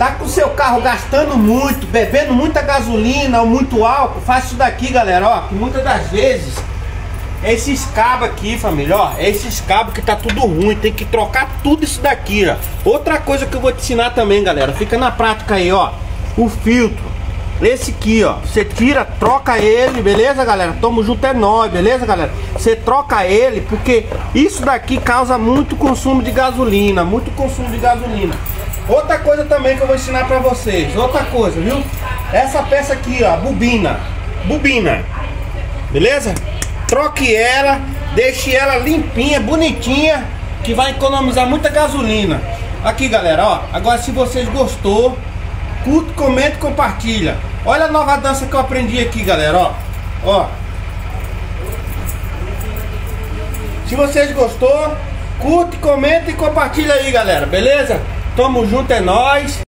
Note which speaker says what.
Speaker 1: Tá com o seu carro gastando muito, bebendo muita gasolina ou muito álcool, faz isso daqui, galera, ó, que muitas das vezes é esses cabos aqui, família, ó, é esses cabos que tá tudo ruim, tem que trocar tudo isso daqui, ó. Outra coisa que eu vou te ensinar também, galera, fica na prática aí, ó, o filtro. Esse aqui, ó, você tira, troca ele, beleza, galera? Tamo junto, é nóis, beleza, galera? Você troca ele, porque isso daqui causa muito consumo de gasolina, muito consumo de gasolina. Outra coisa também que eu vou ensinar pra vocês, outra coisa, viu? Essa peça aqui, ó, bobina, beleza? Troque ela, deixe ela limpinha, bonitinha, que vai economizar muita gasolina. Aqui, galera, ó, agora se vocês gostou, curte, comenta e compartilha. Olha a nova dança que eu aprendi aqui, galera, ó. Ó. Se vocês gostou, curte, comenta e compartilha aí, galera, beleza? Tamo junto, é nóis.